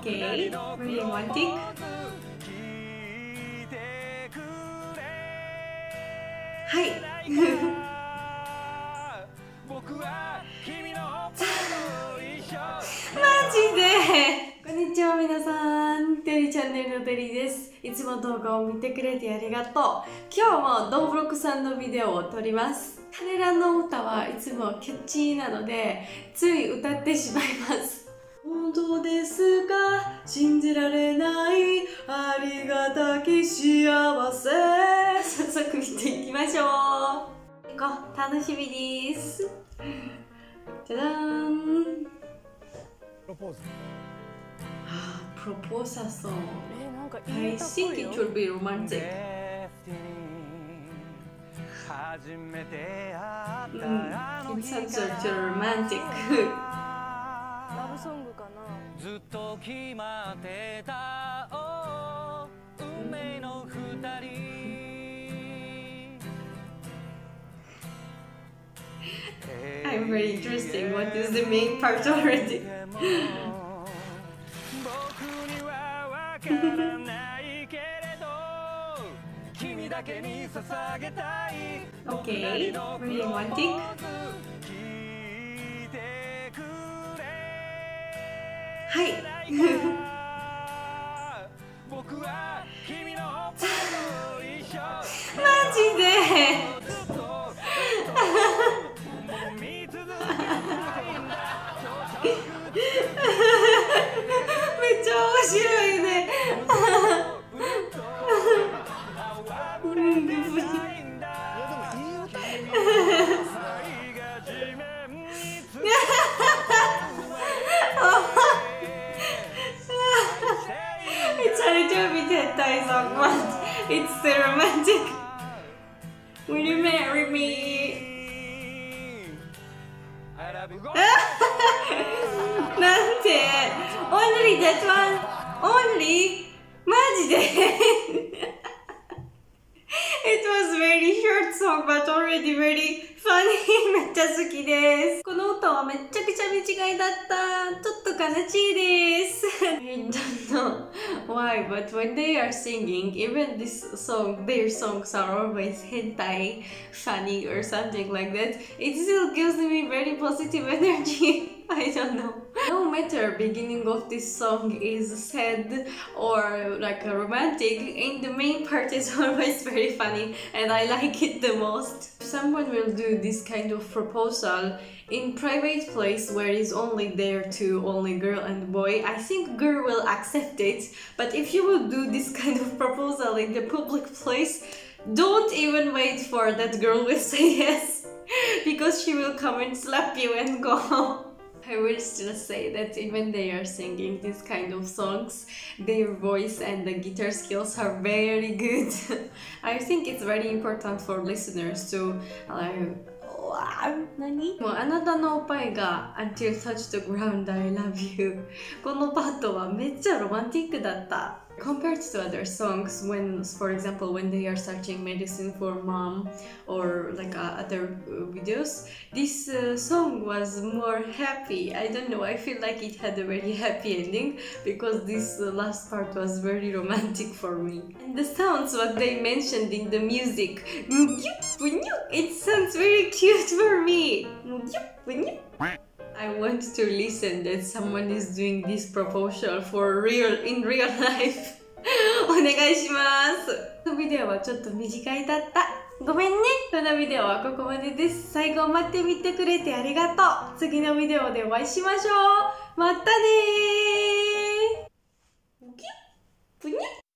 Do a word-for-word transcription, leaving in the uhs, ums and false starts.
Okay, really romantic. Hi. マジでこんにちは皆さん、テリチャンネルのテリです。いつも動画を見てくれてありがとう。今日もドーブロックさんのビデオを撮ります。彼らの歌はいつもキャッチーなのでつい歌ってしまいます。本当ですか、信じられない、ありがたき幸せ。早速見ていきましょう。行こう、楽しみです。じゃじゃーん。 プロポーズ。 あー、プロポーザーソング。 えー、なんか I think it will be romantic. うん、It's such a romantic. ラブソングかな。ずっと決まってた運命の二人。 I'm very interesting. What is the main part already? Okay, really romantic. Hi. マジでめっちゃ面白いね。It's a little bit hentai song, but it's still romantic. Will you marry me? なんて Only that one? Only? マジでIt was very short song but already very funny. めっちゃ好きです。この歌はめっちゃくちゃ短いだった。ちょっと悲しいです。I don't know why, but when they are singing, even this song, their songs are always hentai, funny or something like that. It still gives me very positive energy. I don't know. No matter beginning of this song is sad or like a romantic, in the main part is always very funny and I like it the most. If someone will do this kind of proposal in private place where is only there to only girl and boy, I think girl will accept it. But if you will do this kind of proposal in the public place, don't even wait for that girl will say yes, because she will come and slap you and go home. I will still say that even they are singing these kind of songs, their voice and the guitar skills are very good. I think it's very important for listeners to like,何? もうあなたのおっぱいが Until touch the ground I love you このパートはめっちゃロマンティックだった。Compared to other songs, when, for example, when they are searching medicine for mom or like uh, other uh, videos, this uh, song was more happy. I don't know, I feel like it had a very happy ending because this uh, last part was very romantic for me. And the sounds, what they mentioned in the music, it sounds very cute for me. I want to listen that someone is doing this proposal for real, in real life. お願いします。このビデオはちょっと短いだった。ごめんね。このビデオはここまでです。最後まで見てくれてありがとう。次のビデオでお会いしましょう。またねー。